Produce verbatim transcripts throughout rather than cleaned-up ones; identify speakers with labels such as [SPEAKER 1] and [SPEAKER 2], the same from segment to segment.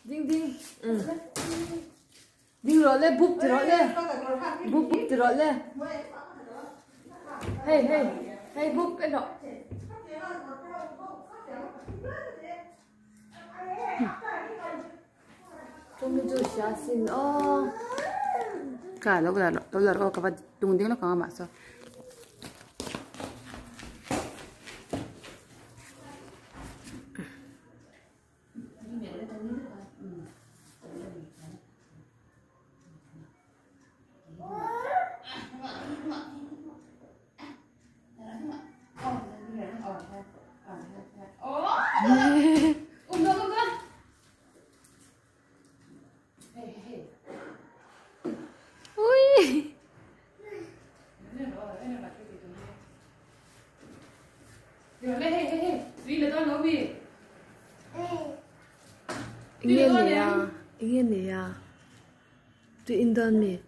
[SPEAKER 1] Ding ding. Ừ. Ding rồi lên bục thì rồi lên. Bục bục thì rồi lên. Hey hey. Hey bục cái đó. Trông như xả xin ô. Cả lúc là lúc là ô cả vật tung tiếng nó còn mà sao? Ingin ni ya, ingin ni ya. Tu indan mi.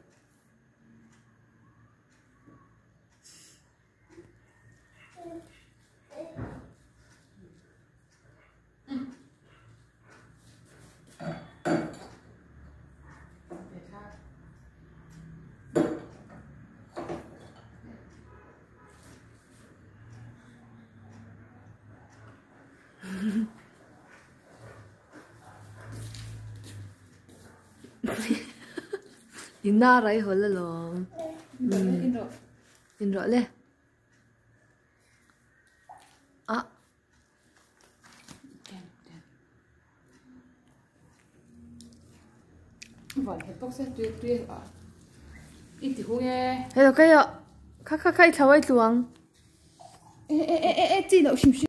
[SPEAKER 1] Inna rai hola lo. Inro. Inro le. À. Vài cái bóc sẽ tuyệt tuyệt à. Ít thì không nghe. Hello cái ạ. Khắc khắc khắc tháo ai tuang. Ê ê ê ê chị đậu xìm xìm.